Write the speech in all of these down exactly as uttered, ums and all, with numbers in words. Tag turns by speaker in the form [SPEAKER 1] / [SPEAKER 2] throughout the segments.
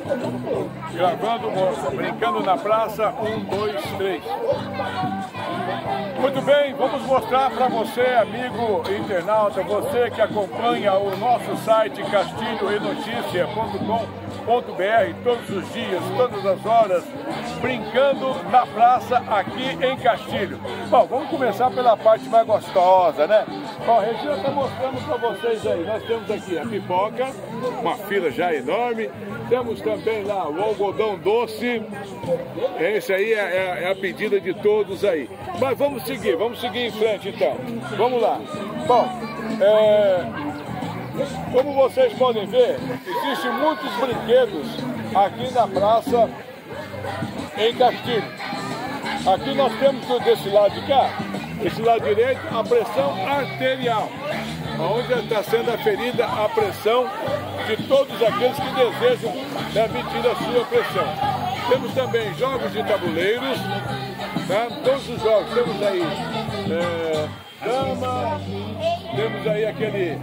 [SPEAKER 1] Gravando, brincando na praça, um, dois, três. Muito bem, vamos mostrar para você, amigo internauta, você que acompanha o nosso site castilho e notícia ponto com ponto br todos os dias, todas as horas, brincando na praça aqui em Castilho. Bom, vamos começar pela parte mais gostosa, né? Bom, a Regina está mostrando para vocês aí, nós temos aqui a pipoca, uma fila já enorme, temos também lá o algodão doce, esse aí é, é, é a pedida de todos aí. Mas vamos seguir, vamos seguir em frente então, vamos lá. Bom, é... como vocês podem ver, existem muitos brinquedos aqui na praça em Castilho. Aqui nós temos desse lado de cá, desse lado direito, a pressão arterial, onde está sendo aferida a pressão de todos aqueles que desejam, né, medir a sua pressão. Temos também jogos de tabuleiros, né? Todos os jogos, temos aí é, dama, temos aí aquele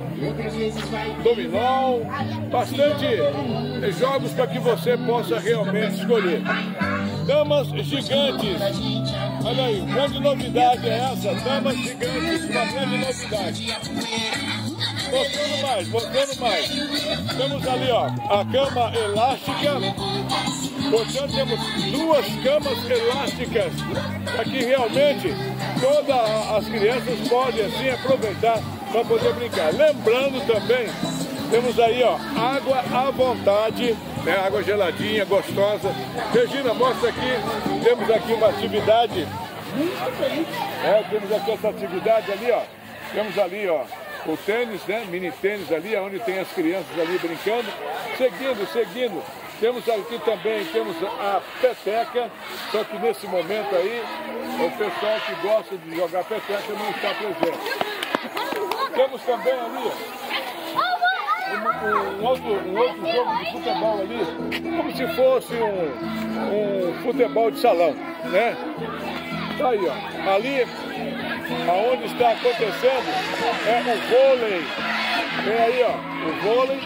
[SPEAKER 1] dominó, bastante jogos para que você possa realmente escolher. Damas gigantes, olha aí, grande novidade é essa, damas gigantes, uma grande novidade. Mostrando mais, mostrando mais. Temos ali, ó, a cama elástica. Portanto, temos duas camas elásticas para que realmente todas as crianças podem assim aproveitar para poder brincar. Lembrando também, temos aí, ó, água à vontade, né, água geladinha, gostosa. Regina, mostra aqui, temos aqui uma atividade, é, temos aqui essa atividade ali, ó, temos ali, ó, o tênis, né, mini tênis ali, onde tem as crianças ali brincando. Seguindo, seguindo, temos aqui também, temos a peteca, só que nesse momento aí, o pessoal que gosta de jogar peteca não está presente. Temos também ali, Um, um, outro, um outro jogo de futebol ali, como se fosse um, um futebol de salão, né? Tá aí, ó. Ali, aonde está acontecendo, é o vôlei. Vem aí, ó, o vôlei.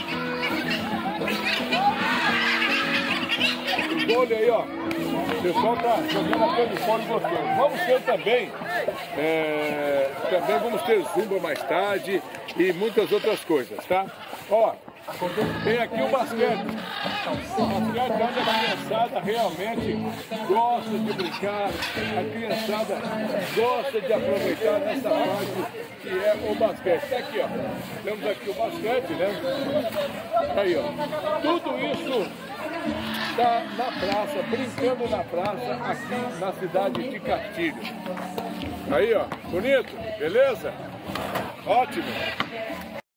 [SPEAKER 1] O vôlei aí, ó. O pessoal tá jogando aquele fone gostoso. Vamos ter também, é, também vamos ter zumba mais tarde e muitas outras coisas, tá? Ó, tem aqui o basquete. O basquete é onde a criançada realmente gosta de brincar, a criançada gosta de aproveitar nessa parte que é o basquete. Tá aqui, ó. Temos aqui o basquete, né? Aí, ó. Tudo isso está na praça, brincando na praça, aqui na cidade de Castilho. Aí, ó, bonito, beleza? Ótimo.